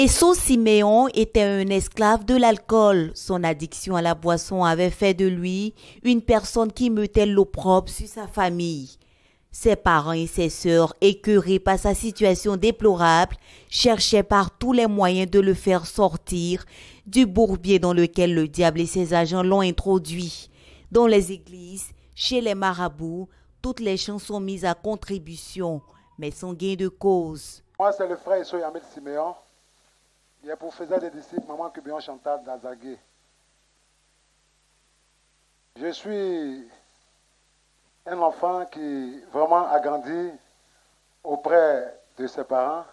Esso Siméon était un esclave de l'alcool. Son addiction à la boisson avait fait de lui une personne qui mettait l'opprobre sur sa famille. Ses parents et ses sœurs, écœurés par sa situation déplorable, cherchaient par tous les moyens de le faire sortir du bourbier dans lequel le diable et ses agents l'ont introduit. Dans les églises, chez les marabouts, toutes les chances sont mises à contribution, mais sans gain de cause. Moi, c'est le frère Esso Siméon. Il est professeur des disciples, Maman Cubion Chantal d'Azagué. Je suis un enfant qui vraiment a grandi auprès de ses parents,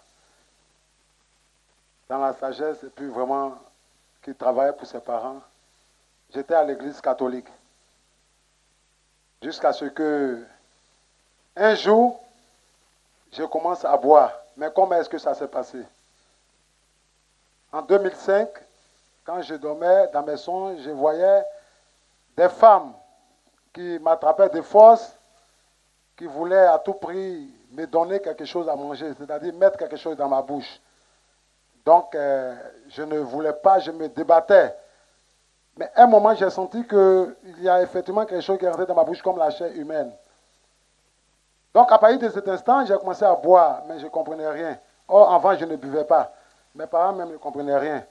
dans la sagesse, et puis vraiment qui travaillait pour ses parents. J'étais à l'église catholique. Jusqu'à ce que, un jour, je commence à boire. Mais comment est-ce que ça s'est passé? En 2005, quand je dormais dans mes songes, je voyais des femmes qui m'attrapaient de force, qui voulaient à tout prix me donner quelque chose à manger, c'est-à-dire mettre quelque chose dans ma bouche. Donc, je ne voulais pas, je me débattais. Mais à un moment, j'ai senti qu'il y a effectivement quelque chose qui est rentré dans ma bouche comme la chair humaine. Donc, à partir de cet instant, j'ai commencé à boire, mais je ne comprenais rien. Or, avant, je ne buvais pas. Mes parents même ne comprenaient rien.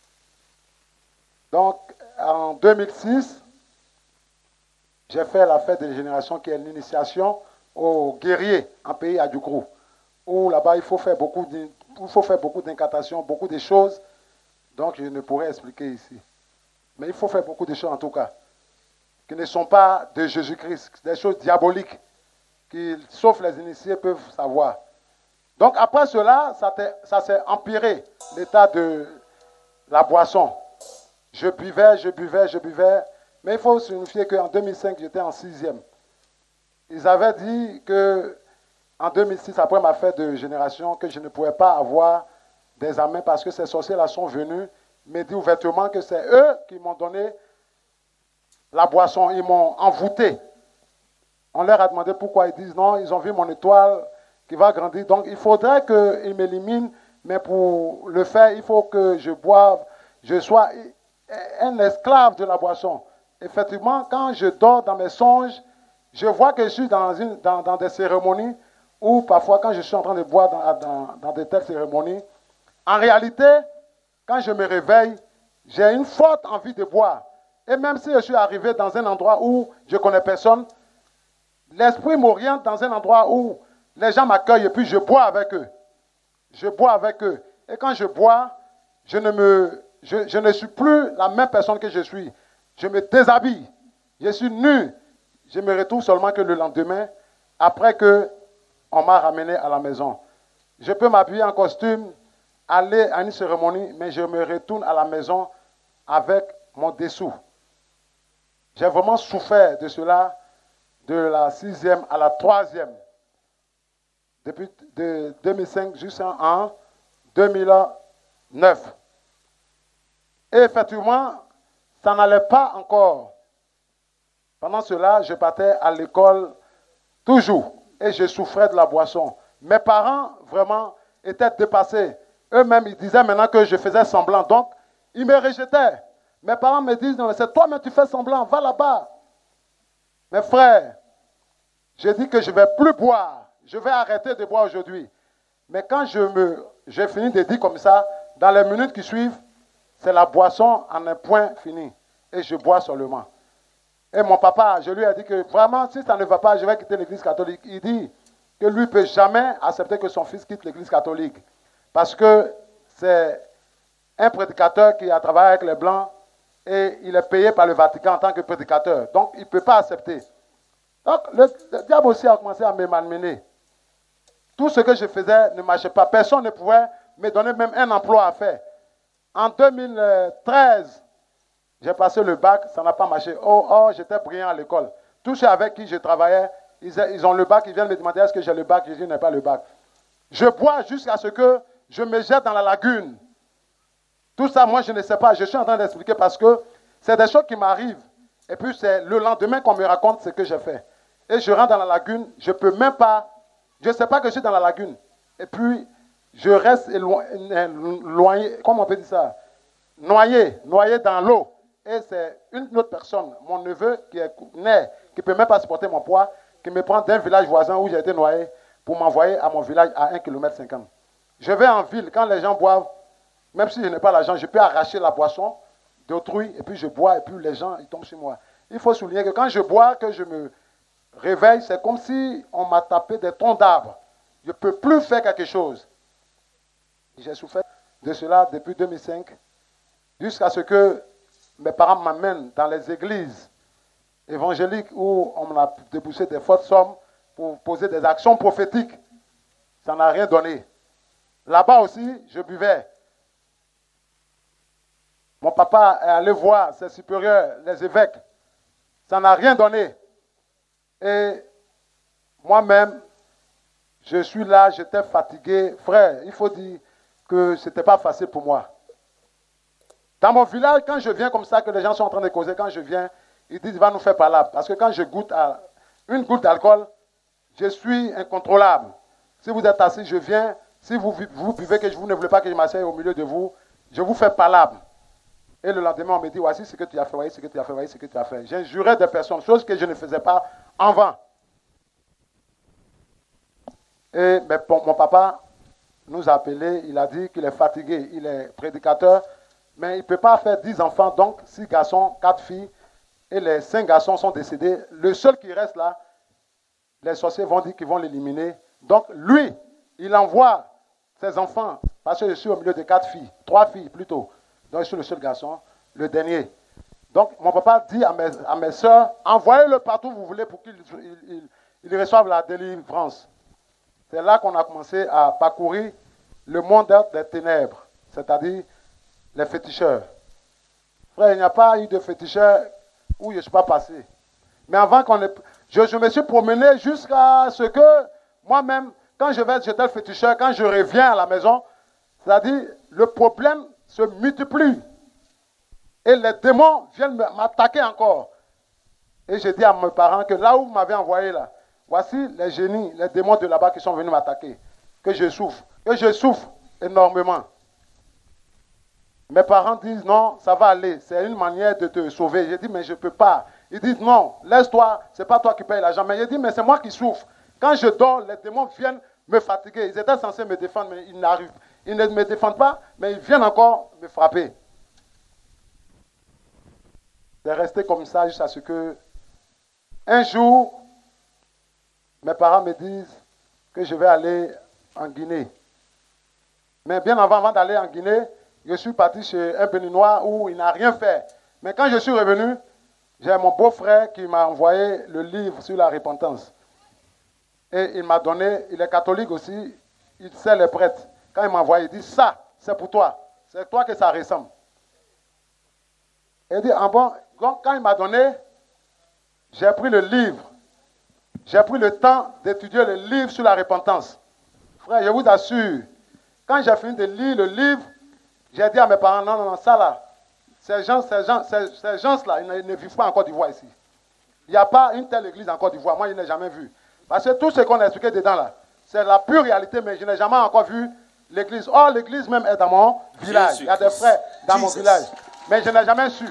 Donc, en 2006, j'ai fait la fête de génération qui est l'initiation aux guerriers en pays à Djoukrou, où là-bas, il faut faire beaucoup d'incantations, beaucoup de choses. Donc, je ne pourrais expliquer ici. Mais il faut faire beaucoup de choses en tout cas, qui ne sont pas de Jésus-Christ, des choses diaboliques, qui, sauf les initiés, peuvent savoir. Donc après cela, ça s'est empiré, l'état de la boisson. Je buvais. Mais il faut signifier qu'en 2005, j'étais en 6e. Ils avaient dit qu'en 2006, après ma fête de génération, que je ne pouvais pas avoir des amens parce que ces sorciers-là sont venus me dire ouvertement que c'est eux qui m'ont donné la boisson. Ils m'ont envoûté. On leur a demandé pourquoi. Ils disent non, ils ont vu mon étoile qui va grandir. Donc, il faudrait qu'ils m'éliminent, mais pour le faire, il faut que je boive, je sois un esclave de la boisson. Effectivement, quand je dors dans mes songes, je vois que je suis dans des cérémonies, ou parfois quand je suis en train de boire dans de telles cérémonies, en réalité, quand je me réveille, j'ai une forte envie de boire. Et même si je suis arrivé dans un endroit où je ne connais personne, l'esprit m'oriente dans un endroit où les gens m'accueillent et puis je bois avec eux. Je bois avec eux. Et quand je bois, je ne suis plus la même personne que je suis. Je me déshabille. Je suis nu. Je me retrouve seulement que le lendemain, après qu'on m'a ramené à la maison. Je peux m'habiller en costume, aller à une cérémonie, mais je me retourne à la maison avec mon dessous. J'ai vraiment souffert de cela, de la 6e à la 3e. Depuis de 2005 jusqu'en 2009. Et effectivement, ça n'allait pas encore. Pendant cela, je partais à l'école toujours et je souffrais de la boisson. Mes parents, vraiment, étaient dépassés. Eux-mêmes, ils disaient maintenant que je faisais semblant. Donc, ils me rejetaient. Mes parents me disent, non, c'est toi, mais tu fais semblant, va là-bas. Mes frères, j'ai dit que je ne vais plus boire. Je vais arrêter de boire aujourd'hui. Mais quand j'ai fini de dire comme ça, dans les minutes qui suivent, c'est la boisson en un point fini. Et je bois seulement. Et mon papa, je lui ai dit que vraiment, si ça ne va pas, je vais quitter l'église catholique. Il dit que lui ne peut jamais accepter que son fils quitte l'église catholique. Parce que c'est un prédicateur qui a travaillé avec les Blancs et il est payé par le Vatican en tant que prédicateur. Donc, il ne peut pas accepter. Donc, le diable aussi a commencé à me malmener. Tout ce que je faisais ne marchait pas. Personne ne pouvait me donner même un emploi à faire. En 2013, j'ai passé le bac, ça n'a pas marché. Oh, j'étais brillant à l'école. Tous ceux avec qui je travaillais, ils ont le bac, ils viennent me demander est-ce que j'ai le bac. Je dis, je n'ai pas le bac. Je bois jusqu'à ce que je me jette dans la lagune. Tout ça, moi, je ne sais pas. Je suis en train d'expliquer parce que c'est des choses qui m'arrivent. Et puis, c'est le lendemain qu'on me raconte ce que j'ai fait. Et je rentre dans la lagune, je ne peux même pas, je ne sais pas que je suis dans la lagune. Et puis, je reste éloigné, comment on peut dire ça? Noyé dans l'eau. Et c'est une autre personne, mon neveu qui est né, qui ne peut même pas supporter mon poids, qui me prend d'un village voisin où j'ai été noyé pour m'envoyer à mon village à 1,50 km. Je vais en ville, quand les gens boivent, même si je n'ai pas l'argent, je peux arracher la boisson d'autrui, et puis je bois, et puis les gens ils tombent sur moi. Il faut souligner que quand je bois, que je me réveille, c'est comme si on m'a tapé des troncs d'arbres. Je ne peux plus faire quelque chose. J'ai souffert de cela depuis 2005, jusqu'à ce que mes parents m'amènent dans les églises évangéliques où on m'a déboursé des fausses sommes pour poser des actions prophétiques. Ça n'a rien donné. Là-bas aussi, je buvais. Mon papa est allé voir ses supérieurs, les évêques. Ça n'a rien donné. Et moi-même, je suis là, j'étais fatigué. Frère, il faut dire que ce n'était pas facile pour moi. Dans mon village, quand je viens comme ça, que les gens sont en train de causer, quand je viens, ils disent, va nous faire par là. Parce que quand je goûte à une goutte d'alcool, je suis incontrôlable. Si vous êtes assis, je viens. Si vous buvez, que vous ne voulez pas que je m'asseye au milieu de vous, je vous fais palabre. Et le lendemain, on me dit, voici ce que tu as fait, voici ce que tu as fait, voici ce que tu as fait. J'injurais des personnes, chose que je ne faisais pas avant. Et mon papa nous a appelés, il a dit qu'il est fatigué, il est prédicateur, mais il ne peut pas faire 10 enfants, donc 6 garçons, 4 filles, et les 5 garçons sont décédés. Le seul qui reste là, les sorciers vont dire qu'ils vont l'éliminer. Donc lui, il envoie ses enfants, parce que je suis au milieu de 4 filles, 3 filles plutôt. Donc je suis le seul garçon, le dernier. Donc mon papa dit à mes soeurs, envoyez-le partout où vous voulez pour qu'ils reçoivent la délivrance. C'est là qu'on a commencé à parcourir le monde des ténèbres, c'est-à-dire les féticheurs. Frère, il n'y a pas eu de féticheurs où je ne suis pas passé. Mais avant je me suis promené jusqu'à ce que moi-même, quand je vais jeter le féticheur, quand je reviens à la maison, c'est-à-dire le problème se multiplie. Et les démons viennent m'attaquer encore. Et je dis à mes parents que là où vous m'avez envoyé là, voici les génies, les démons de là-bas qui sont venus m'attaquer. Que je souffre énormément. Mes parents disent non, ça va aller, c'est une manière de te sauver. J'ai dit mais je ne peux pas. Ils disent non, laisse-toi, ce n'est pas toi qui payes l'argent. Mais j'ai dit mais c'est moi qui souffre. Quand je dors, les démons viennent me fatiguer. Ils étaient censés me défendre, mais ils n'arrivent. Ils ne me défendent pas, mais ils viennent encore me frapper. C'est resté comme ça jusqu'à ce que un jour, mes parents me disent que je vais aller en Guinée. Mais bien avant d'aller en Guinée, je suis parti chez un Béninois où il n'a rien fait. Mais quand je suis revenu, j'ai mon beau-frère qui m'a envoyé le livre sur la repentance. Et il m'a donné, il est catholique aussi, il sait les prêtres. Quand il m'a envoyé, il dit, ça, c'est pour toi. C'est toi que ça ressemble. Et il dit, ah bon, donc quand il m'a donné, j'ai pris le livre. J'ai pris le temps d'étudier le livre sur la repentance. Frère, je vous assure, quand j'ai fini de lire le livre, j'ai dit à mes parents, non, ça là, ces gens-là, ils ne vivent pas en Côte d'Ivoire ici. Il n'y a pas une telle église en Côte d'Ivoire. Moi, je n'ai jamais vu. Parce que tout ce qu'on a expliqué dedans là, c'est la pure réalité, mais je n'ai jamais encore vu l'église. Or, l'église même est dans mon village. Il y a des frères dans mon village. Mais je n'ai jamais su.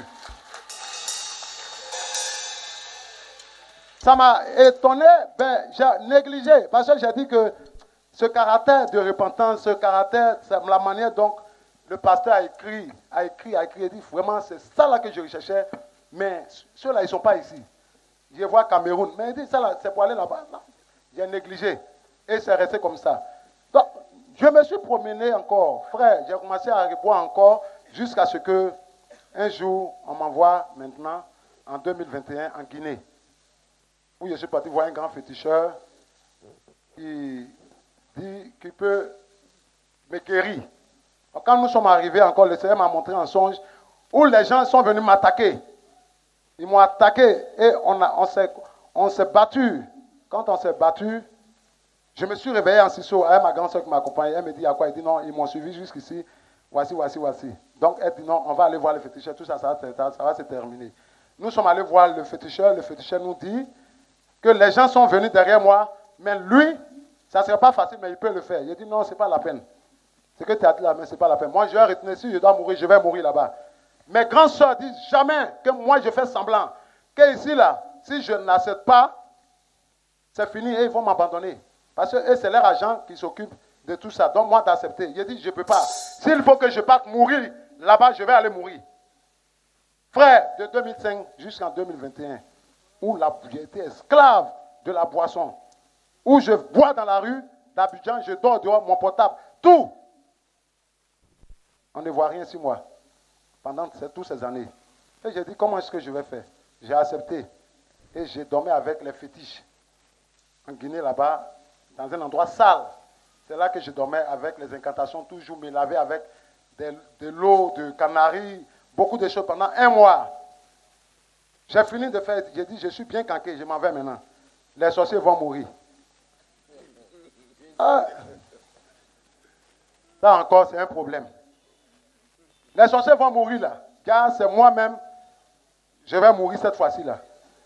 Ça m'a étonné, j'ai négligé. Parce que j'ai dit que ce caractère de repentance, ce caractère, c'est la manière dont le pasteur a écrit, il dit vraiment c'est ça là que je recherchais, mais ceux-là ils ne sont pas ici. Je vois Cameroun, mais il dit ça là, c'est pour aller là-bas. J'ai négligé et c'est resté comme ça. Donc, je me suis promené encore, frère, j'ai commencé à reboire encore jusqu'à ce que un jour on m'envoie maintenant en 2021 en Guinée, où je suis parti voir un grand féticheur qui dit qu'il peut me guérir. Quand nous sommes arrivés encore, le Seigneur m'a montré un songe où les gens sont venus m'attaquer. Ils m'ont attaqué et on s'est battu. Quand on s'est battu, je me suis réveillé en Sissou avec ma grande soeur qui m'accompagne. Elle me dit à quoi? Elle dit non, ils m'ont suivi jusqu'ici. Voici. Donc elle dit non, on va aller voir le féticheur. Tout ça, ça va se terminer. Nous sommes allés voir le féticheur. Le féticheur nous dit que les gens sont venus derrière moi, mais lui, ça ne serait pas facile, mais il peut le faire. Il dit non, ce n'est pas la peine. Ce que tu as dit là, mais ce n'est pas la peine. Moi, je vais retourner. Si je dois mourir, je vais mourir là-bas. Mes grandes sœurs disent jamais que moi, je fais semblant. Que ici, là, si je n'accepte pas, c'est fini et ils vont m'abandonner. Parce que c'est leur agent qui s'occupe de tout ça. Donc, moi, d'accepter. J'ai dit, je ne peux pas. S'il faut que je parte mourir là-bas, je vais aller mourir. Frère, de 2005 jusqu'en 2021, où j'ai été esclave de la boisson, où je bois dans la rue d'Abidjan, je dors dehors, mon portable, tout. On ne voit rien sur moi pendant toutes ces années. Et j'ai dit, comment est-ce que je vais faire? J'ai accepté. Et j'ai dormi avec les fétiches. En Guinée, là-bas, dans un endroit sale. C'est là que je dormais avec les incantations, toujours me laver avec de l'eau, de canaries, beaucoup de choses pendant 1 mois. J'ai fini de faire, j'ai dit, je suis bien canqué, je m'en vais maintenant. Les sorciers vont mourir. Ah. Ça encore, c'est un problème. Les sorciers vont mourir là, car c'est moi-même, je vais mourir cette fois-ci là.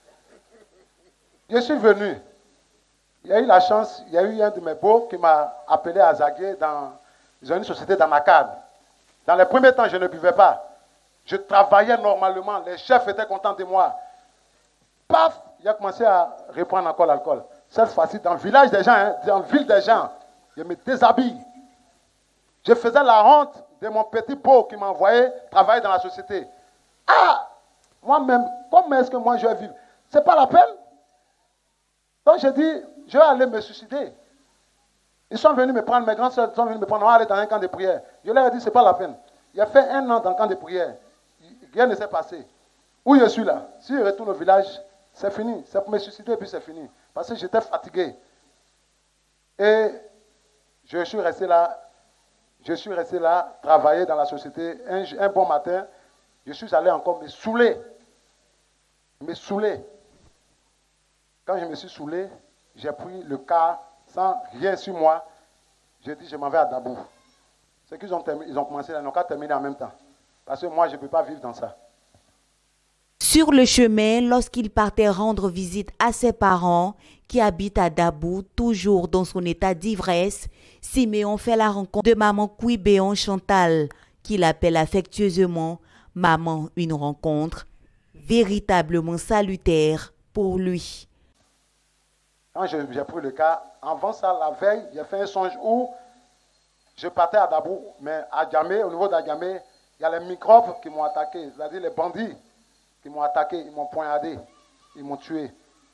Je suis venu. Il y a eu la chance, il y a eu un de mes beaux qui m'a appelé à Zagué dans une société d'Anakad. Dans les premiers temps, je ne buvais pas. Je travaillais normalement, les chefs étaient contents de moi. Paf, il a commencé à reprendre encore l'alcool. Cette fois-ci, dans le village des gens, dans la ville des gens, je me déshabille. Je faisais la honte de mon petit beau qui m'envoyait travailler dans la société. Ah, moi-même, comment est-ce que moi je vais vivre? C'est pas la peine. Donc j'ai dit, je vais aller me suicider. Ils sont venus me prendre, mes grands soeurs sont venus me prendre, on va aller dans un camp de prière. Je leur ai dit, c'est pas la peine. Il a fait 1 an dans le camp de prière. Rien ne s'est passé. Où je suis là? Si je retourne au village, c'est fini. C'est pour me suicider et puis c'est fini. Parce que j'étais fatigué. Et je suis resté là, travailler dans la société. Un bon matin, je suis allé encore me saouler. Quand je me suis saoulé, j'ai pris le car sans rien sur moi. J'ai dit, je m'en vais à Dabou. C'est qu'ils ont commencé, ils n'ont qu'à terminer en même temps. Parce que moi, je ne peux pas vivre dans ça. Sur le chemin, lorsqu'il partait rendre visite à ses parents qui habitent à Dabou, toujours dans son état d'ivresse, Siméon fait la rencontre de maman Kouibéon Chantal, qu'il appelle affectueusement maman, une rencontre véritablement salutaire pour lui. Quand j'ai pris le cas, avant ça, la veille, j'ai fait un songe où je partais à Dabou, mais à Djamé, au niveau d'Adjamé, il y a les microbes qui m'ont attaqué, c'est-à-dire les bandits qui m'ont attaqué, ils m'ont poignardé, ils m'ont tué.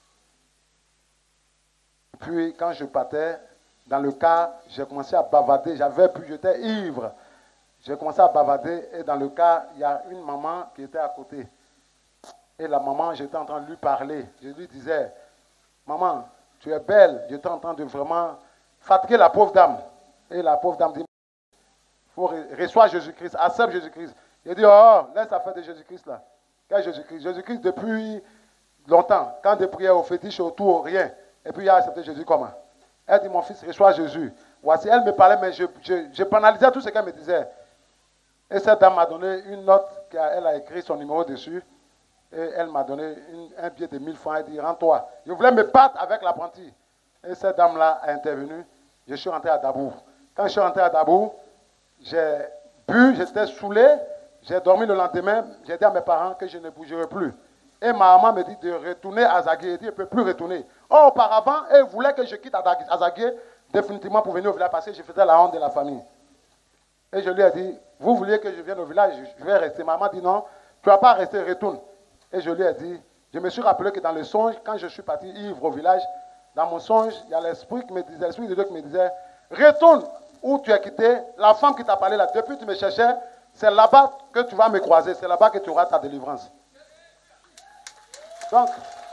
Puis quand je partais, dans le car, j'ai commencé à bavarder, j'étais ivre. J'ai commencé à bavarder et dans le car, il y a une maman qui était à côté. Et la maman, j'étais en train de lui parler. Je lui disais, maman, tu es belle. J'étais en train de vraiment fatiguer la pauvre dame. Et la pauvre dame dit, reçois Jésus-Christ, accepte Jésus-Christ. Il dit, oh, laisse affaire de Jésus-Christ là. Quel Jésus-Christ? Jésus-Christ depuis longtemps, quand des prières au fétiche, autour, rien. Et puis il a accepté Jésus comment? Elle dit, mon fils, reçois Jésus. Voici, elle me parlait, mais je banalisais tout ce qu'elle me disait. Et cette dame m'a donné une note, elle a écrit son numéro dessus. Et elle m'a donné un billet de 1000 francs. Elle dit, rends-toi. Je voulais me battre avec l'apprenti. Et cette dame-là a intervenu. Je suis rentré à Dabou. Quand je suis rentré à Dabou, j'ai bu, j'étais saoulé. J'ai dormi le lendemain. J'ai dit à mes parents que je ne bougerai plus. Et ma maman me dit de retourner à Zagué. Elle dit, je ne peux plus retourner. Or, auparavant, elle voulait que je quitte à Zagué définitivement pour venir au village parce que je faisais la honte de la famille. Et je lui ai dit, vous vouliez que je vienne au village, je vais rester. Maman dit non, tu ne vas pas rester, retourne. Et je lui ai dit, je me suis rappelé que dans le songe, quand je suis parti ivre au village, dans mon songe, il y a l'esprit de Dieu qui me disait, retourne où tu as quitté, la femme qui t'a parlé là, depuis que tu me cherchais, c'est là-bas que tu vas me croiser, c'est là-bas que tu auras ta délivrance. Donc,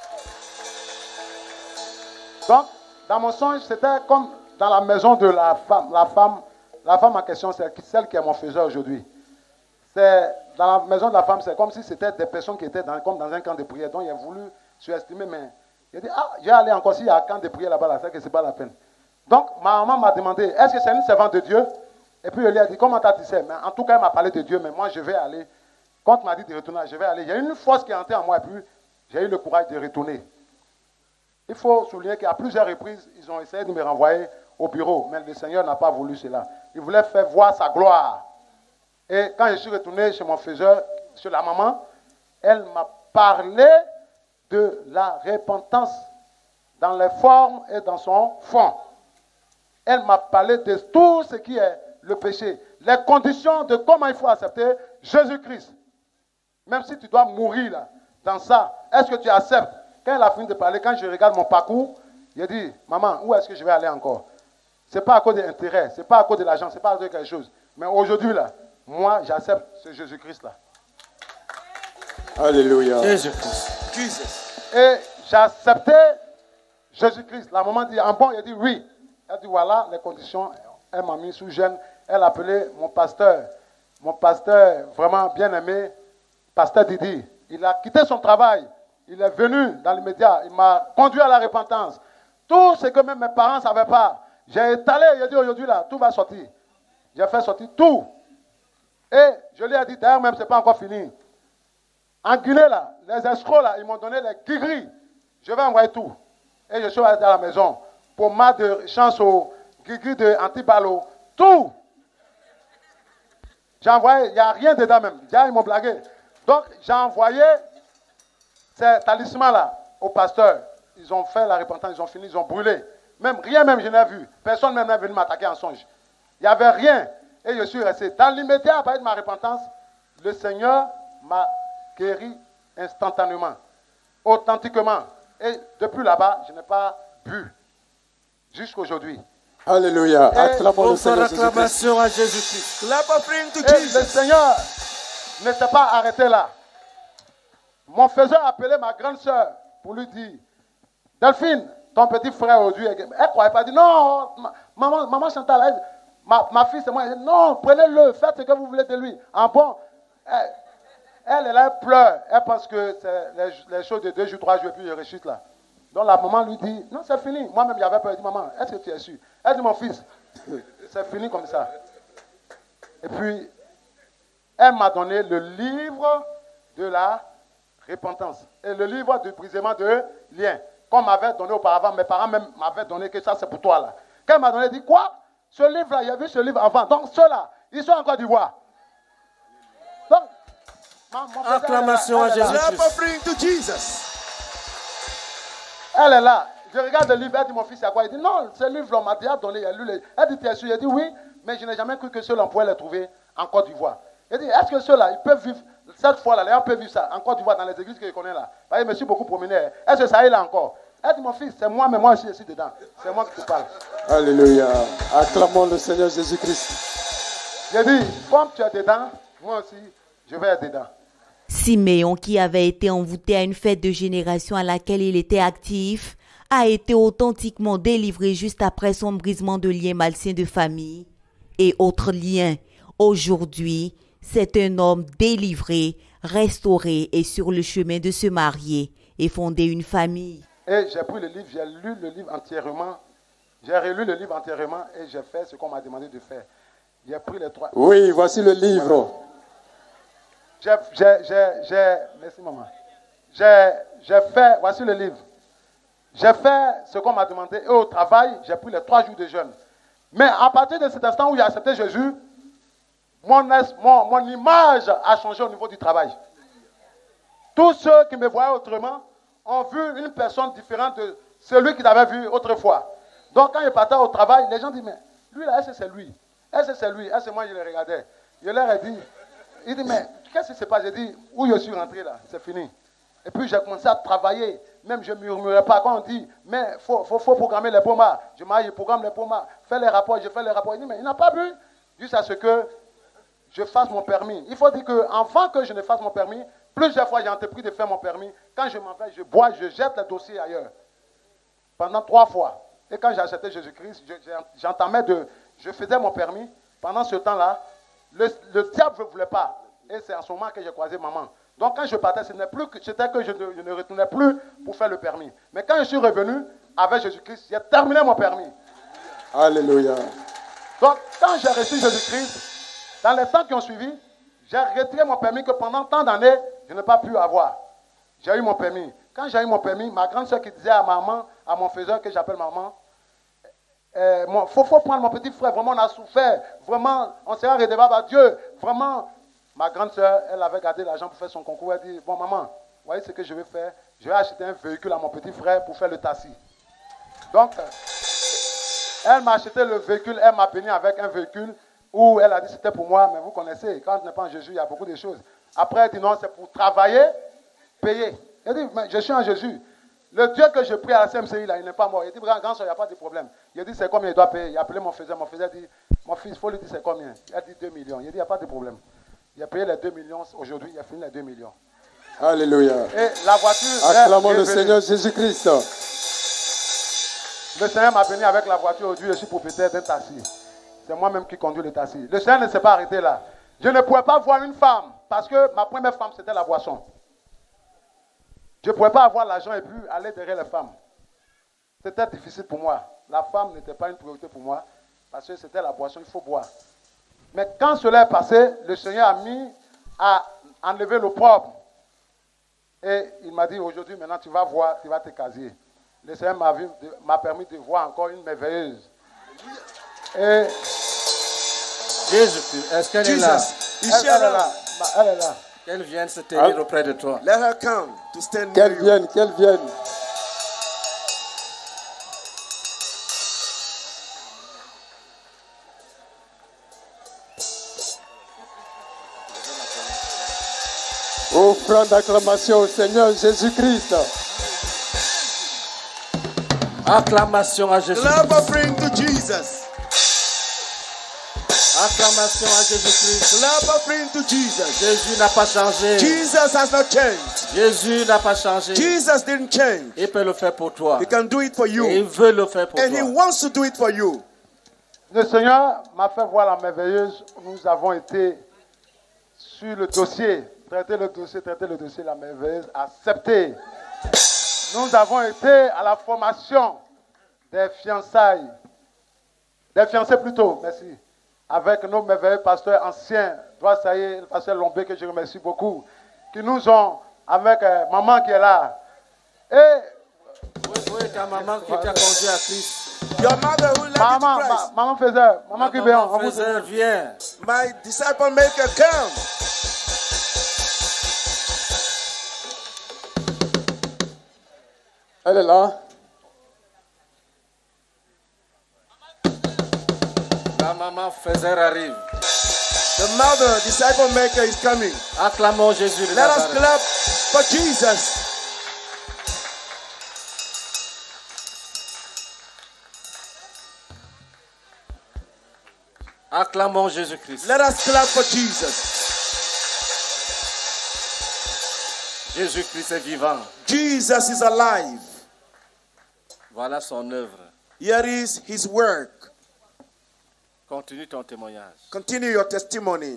dans mon songe, c'était comme dans la maison de la femme en question, c'est celle qui est mon faiseur aujourd'hui. C'est dans la maison de la femme, c'est comme si c'était des personnes qui étaient comme dans un camp de prière. Donc, il a voulu surestimer, mais il a dit, je vais aller encore s'il y a un camp de prière là-bas, c'est que ce n'est pas la peine. Donc, ma maman m'a demandé, est-ce que c'est une servante de Dieu? Et puis, je lui ai dit, comment t'as dit ça? Mais en tout cas, elle m'a parlé de Dieu, mais moi, je vais aller. Quand tu m'as dit de retourner, je vais aller. Il y a une force qui est entrée en moi, et puis, j'ai eu le courage de retourner. Il faut souligner qu'à plusieurs reprises, ils ont essayé de me renvoyer au bureau. Mais le Seigneur n'a pas voulu cela. Il voulait faire voir sa gloire. Et quand je suis retourné chez mon faiseur, chez la maman, elle m'a parlé de la repentance dans les formes et dans son fond. Elle m'a parlé de tout ce qui est le péché, les conditions de comment il faut accepter Jésus-Christ. Même si tu dois mourir là, dans ça, est-ce que tu acceptes? Quand elle a fini de parler, quand je regarde mon parcours, j'ai dit, maman, où est-ce que je vais aller encore? Ce n'est pas à cause de l'intérêt, ce n'est pas à cause de l'argent, ce n'est pas à cause de quelque chose. Mais aujourd'hui, là, moi, j'accepte ce Jésus-Christ-là. Alléluia. Jésus-Christ. Et j'ai accepté Jésus-Christ. La maman dit, en bon, il dit oui. Elle dit, voilà les conditions. Elle m'a mis sous gêne. Elle a appelé mon pasteur vraiment bien aimé, pasteur Didi. Il a quitté son travail. Il est venu dans les médias. Il m'a conduit à la repentance. Tout ce que même mes parents ne savaient pas. J'ai étalé, j'ai dit aujourd'hui là, tout va sortir. J'ai fait sortir tout. Et je lui ai dit, d'ailleurs même, ce n'est pas encore fini. En Guinée, là, les escrocs, là, ils m'ont donné les guigris. Je vais envoyer tout. Et je suis allé à la maison. Pommade de chance au guigris de antibalo. Tout. J'ai envoyé, il n'y a rien dedans même. Ils m'ont blagué. Donc, j'ai envoyé ces talismans-là au pasteur. Ils ont fait la repentance, ils ont fini, ils ont brûlé. Même, rien même, je n'ai vu. Personne même n'est venu m'attaquer en songe. Il n'y avait rien. Et je suis resté. Dans l'immédiat, à partir de ma repentance, le Seigneur m'a guéri instantanément, authentiquement. Et depuis là-bas, je n'ai pas bu. Jusqu'aujourd'hui. Alléluia. Acclamons le Seigneur Acclamation à Jésus-Christ. Le Seigneur ne s'est pas arrêté là. Mon faiseur a appelé ma grande sœur pour lui dire, Delphine, ton petit frère aujourd'hui, elle ne croyait pas, elle dit, non, maman Chantal, ma fille c'est moi. Elle dit, non, prenez-le, faites ce que vous voulez de lui. En bon, elle pleure. Elle pense que c'est les choses de 2 jours, 3 jours, et puis je rechute là. Donc la maman lui dit, non, c'est fini. Moi-même, j'avais peur. Elle dit, maman, est-ce que tu es sûr? Elle dit, mon fils, c'est fini comme ça. Et puis, elle m'a donné le livre de la repentance et le livre du brisement de liens. Comme m'avait donné auparavant, mes parents même m'avaient donné que ça, c'est pour toi là. Quand elle m'a donné, elle dit, quoi? Ce livre-là, il y a vu ce livre avant. Donc ceux-là, ils sont en Côte d'Ivoire. Donc, acclamation à Jésus. Elle est là. Je regarde le livre, elle dit, mon fils, c'est à quoi? Il dit, non, ce livre, on m'a déjà donné. Elle dit, tu es sûr? Il dit, oui, mais je n'ai jamais cru que ceux-là, on pouvait les trouver en Côte d'Ivoire. Elle dit, est-ce que ceux-là, ils peuvent vivre, cette fois-là, les gens peuvent vivre ça en Côte d'Ivoire, dans les églises que je connais là? Je me suis beaucoup promené. Est-ce que ça est là encore? Elle dit, mon fils, c'est moi, mais moi aussi, je suis dedans. C'est moi qui te parle. Alléluia. Acclamons le Seigneur Jésus-Christ. J'ai dit, comme tu es dedans, moi aussi, je vais être dedans. Siméon, qui avait été envoûté à une fête de génération à laquelle il était actif, a été authentiquement délivré juste après son brisement de liens malsains de famille et autres liens. Aujourd'hui, c'est un homme délivré, restauré et sur le chemin de se marier et fonder une famille. Et j'ai pris le livre, j'ai lu le livre entièrement, j'ai relu le livre entièrement et j'ai fait ce qu'on m'a demandé de faire. J'ai pris les 3. Oui, voici le livre. Merci maman. J'ai fait, voici le livre. J'ai fait ce qu'on m'a demandé et au travail, j'ai pris les 3 jours de jeûne. Mais à partir de cet instant où j'ai accepté Jésus, mon image a changé au niveau du travail. Tous ceux qui me voyaient autrement ont vu une personne différente de celui qu'ils avaient vu autrefois. Donc quand je partais au travail, les gens disent, mais lui là, est-ce que c'est lui? Est-ce que c'est lui? Est-ce que moi je les regardais? Je leur ai dit, il dit, mais qu'est-ce qui se passe? J'ai dit, où je suis rentré là, c'est fini. Et puis j'ai commencé à travailler, même je ne murmurais pas. Quand on dit, mais il faut programmer les pommas, je programme les pommas, fais les rapports, je fais les rapports. Il dit, mais il n'a pas bu, juste à ce que je fasse mon permis. Il faut dire qu'avant que je ne fasse mon permis, plusieurs fois j'ai entrepris de faire mon permis. Quand je m'en vais, je bois, je jette le dossier ailleurs. Pendant 3 fois. Et quand j'ai accepté Jésus-Christ, je faisais mon permis. Pendant ce temps-là, le diable ne voulait pas. Et c'est en ce moment que j'ai croisé maman. Donc quand je partais, c'était que je ne retournais plus pour faire le permis. Mais quand je suis revenu avec Jésus-Christ, j'ai terminé mon permis. Alléluia. Donc quand j'ai reçu Jésus-Christ, dans les temps qui ont suivi, j'ai retiré mon permis que pendant tant d'années, je n'ai pas pu avoir. J'ai eu mon permis. Quand j'ai eu mon permis, ma grande soeur qui disait à maman, à mon faiseur que j'appelle maman, faut prendre mon petit frère. Vraiment, on a souffert. Vraiment, on sera redevable à Dieu. Vraiment, ma grande soeur, elle avait gardé l'argent pour faire son concours. Elle dit, bon, maman, vous voyez ce que je vais faire? Je vais acheter un véhicule à mon petit frère pour faire le taxi. Donc, elle m'a acheté le véhicule. Elle m'a béni avec un véhicule où elle a dit, c'était pour moi. Mais vous connaissez, quand on n'est pas en Jésus, il y a beaucoup de choses. Après, elle dit, non, c'est pour travailler, payer. Elle dit, mais je suis en Jésus. Le Dieu que je prie à la CMCI, là, il n'est pas mort. Il dit, grand soeur, il n'y a pas de problème. Il dit, c'est combien il doit payer? Il a appelé mon frère. Mon frère dit, mon fils, il faut lui dire, c'est combien? Il a dit 2 millions. Il dit, il n'y a pas de problème. Il a payé les 2 millions. Aujourd'hui, il a fini les 2 millions. Alléluia. Et la voiture... Acclamons le Seigneur Jésus-Christ. Le Seigneur m'a béni avec la voiture. Aujourd'hui, je suis propriétaire d'un taxi. C'est moi-même qui conduis le taxi. Le Seigneur ne s'est pas arrêté là. Je ne pouvais pas voir une femme parce que ma première femme, c'était la boisson. Je ne pouvais pas avoir l'argent et puis aller derrière les femmes. C'était difficile pour moi. La femme n'était pas une priorité pour moi parce que c'était la boisson, il faut boire. Mais quand cela est passé, le Seigneur a mis à enlever le propre. Et il m'a dit, aujourd'hui, maintenant, tu vas voir, tu vas te casier. Le Seigneur m'a permis de voir encore une merveilleuse. Et Jésus, est-ce qu'elle est là? Elle est là. Elle est là. Qu'elle vienne se tenir auprès de toi. Let her come to stand near Qu'elle you. vienne, qu'elle vienne. Offrande d'acclamation au Seigneur Jésus-Christ. Acclamation à Jésus. Clap offering to Jesus. Acclamation à Jésus-Christ. Clap offering to Jesus. Jésus n'a pas changé. Jesus has not changed. Jésus n'a pas changé. Jesus didn't change. Il peut le faire pour toi. He can do it for Et il you. veut le faire pour And he toi. wants to do it for you. Le Seigneur m'a fait voir la merveilleuse. Nous avons été sur le dossier, traiter le dossier, la merveilleuse, accepté. Nous avons été à la formation des fiançailles, des fiancés plutôt, merci, avec nos merveilleux pasteurs anciens, Doigt Saïe, le pasteur Lombé, que je remercie beaucoup, qui nous ont, avec maman qui est là. Et Oui, ta maman qui t'a conduit à Christ. Your mother who led you to Christ. maman faisait, maman qui vient, Maman faisait, viens. My disciple maker, come. Elle est là. La maman faisait arrive. The mother, disciple maker is coming. Acclamons Jésus de Let us Nazareth. clap for Jesus. Acclamons Jésus-Christ. Let us clap for Jesus. Jésus-Christ est vivant. Jesus is alive. Voilà son œuvre. Here is his work. Continue ton témoignage. Continue your testimony.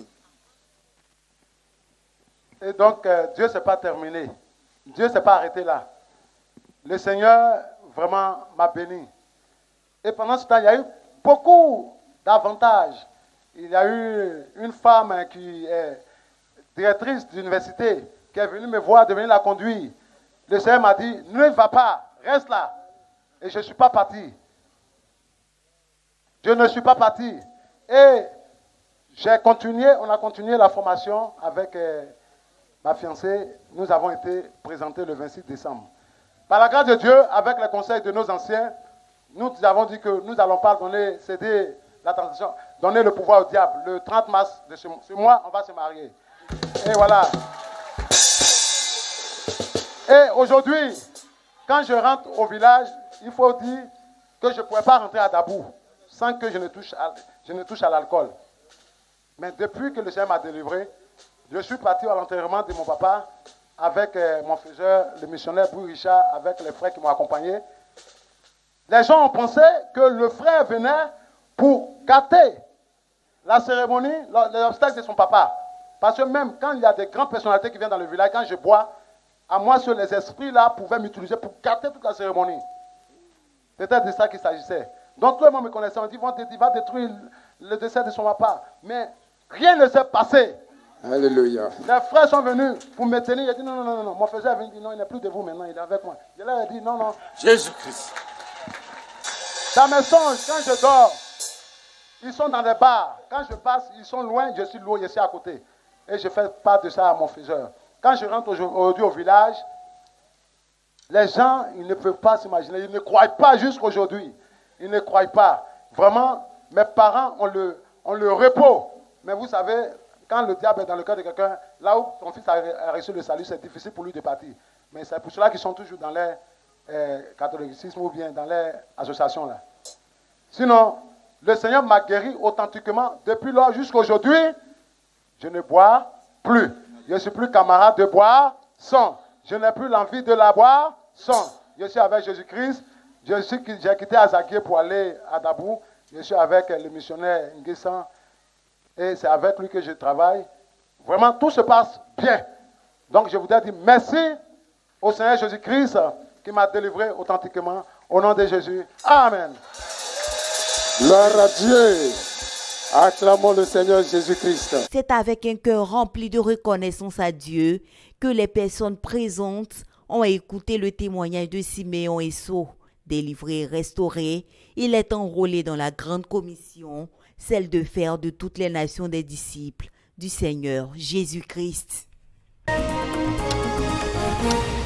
Et donc, Dieu ne s'est pas terminé. Dieu ne s'est pas arrêté là. Le Seigneur vraiment m'a béni. Et pendant ce temps, il y a eu beaucoup d'avantages. Il y a eu une femme qui est directrice d'université qui est venue me voir, de venir la conduire. Le Seigneur m'a dit, ne va pas, reste là. Et je ne suis pas parti. Je ne suis pas parti. Et on a continué la formation avec ma fiancée. Nous avons été présentés le 26 décembre. Par la grâce de Dieu, avec les conseils de nos anciens, nous avons dit que nous n'allons pas céder la transition, donner le pouvoir au diable. Le 30 mars de ce mois, on va se marier. Et voilà. Et aujourd'hui, quand je rentre au village, il faut dire que je ne pourrais pas rentrer à Dabou sans que je ne touche à l'alcool. Mais depuis que le Seigneur m'a délivré, je suis parti à l'enterrement de mon papa avec mon faiseur, le missionnaire Bouy Richard, avec les frères qui m'ont accompagné. Les gens ont pensé que le frère venait pour gâter la cérémonie, les obstacles de son papa. Parce que même quand il y a des grandes personnalités qui viennent dans le village, quand je bois, à moi, sur les esprits-là pouvaient m'utiliser pour gâter toute la cérémonie. C'était de ça qu'il s'agissait. Donc tout le monde me connaissait, on dit, il va détruire le décès de son papa. Mais rien ne s'est passé. Alléluia. Les frères sont venus pour me tenir. Il a dit, non. Mon frère est venu, il dit, non, il n'est plus de vous maintenant, il est avec moi. Je leur ai dit, non. Jésus-Christ. Dans mes songes, quand je dors, ils sont dans des bars. Quand je passe, ils sont loin, je suis loin, je suis à côté. Et je fais part de ça à mon faiseur. Quand je rentre aujourd'hui au village, les gens, ils ne peuvent pas s'imaginer. Ils ne croient pas jusqu'aujourd'hui. Ils ne croient pas. Vraiment, mes parents ont le repos. Mais vous savez, quand le diable est dans le cœur de quelqu'un, là où son fils a reçu le salut, c'est difficile pour lui de partir. Mais c'est pour cela qu'ils sont toujours dans les catholicisme ou bien dans les associations là. Sinon, le Seigneur m'a guéri authentiquement. Depuis lors jusqu'à aujourd'hui, je ne bois plus. Je ne suis plus camarade de boisson. Je n'ai plus l'envie de la boisson. Je suis avec Jésus-Christ. J'ai quitté Azagué pour aller à Dabou. Je suis avec le missionnaire Nguessan. Et c'est avec lui que je travaille. Vraiment, tout se passe bien. Donc, je voudrais dire merci au Seigneur Jésus-Christ qui m'a délivré authentiquement. Au nom de Jésus. Amen. Gloire à Dieu. Acclamons le Seigneur Jésus-Christ. C'est avec un cœur rempli de reconnaissance à Dieu que les personnes présentes ont écouté le témoignage de Siméon Esso. Délivré et restauré, il est enrôlé dans la grande commission, celle de faire de toutes les nations des disciples du Seigneur Jésus-Christ.